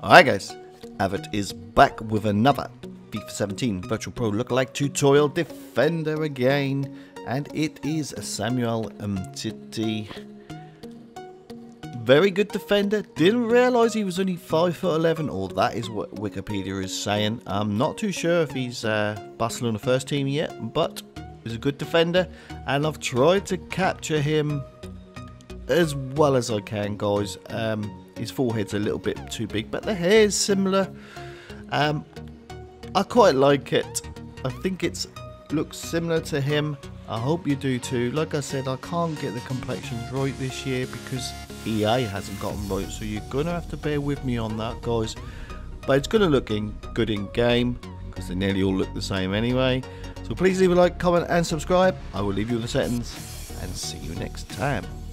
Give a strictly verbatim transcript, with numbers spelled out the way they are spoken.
Alright guys, Avid is back with another FIFA seventeen Virtual Pro Lookalike Tutorial Defender again, and it is Samuel Umtiti. Very good defender. Didn't realise he was only five foot eleven, or that is what Wikipedia is saying. I'm not too sure if he's uh, Barcelona first team yet, but he's a good defender, and I've tried to capture him as well as I can, guys. Um, his forehead's a little bit too big, but the hair is similar. Um, I quite like it. I think it looks similar to him. I hope you do too. Like I said, I can't get the complexions right this year because E A hasn't got them right, so you're gonna have to bear with me on that, guys. But it's gonna look in good in game because they nearly all look the same anyway. So please leave a like, comment, and subscribe. I will leave you the settings, and see you next time.